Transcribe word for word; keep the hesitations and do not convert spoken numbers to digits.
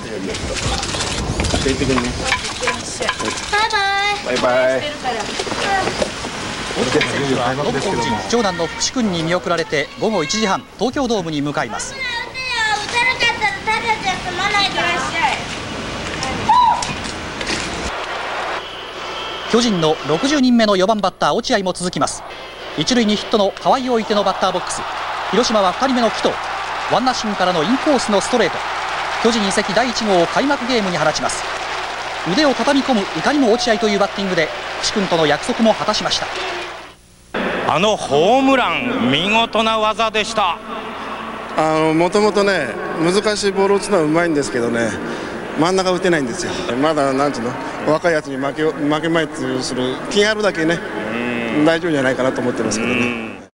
行ってくるね。バイバイ。バイバイ。 長男の福士君に見送られて午後いちじはん東京ドームに向かいます。巨人のろくじゅうにんめのよばんバッター落合も続きます。一塁にヒットの河合を置いてのバッターボックス。広島はふたりめの紀藤。ワンナッシングからのインコースのストレート。巨人移籍だいいち号を開幕ゲームに放ちます。腕を畳み込むいかにも落合というバッティングで福士君との約束も果たしました。 あのホームラン見事な技でした。 あのもともとね難しいボールを打つのはうまいんですけどね、真ん中打てないんですよ。まだなんていうの若いやつに負け負けまいとする気があるだけね大丈夫じゃないかなと思ってますけどね。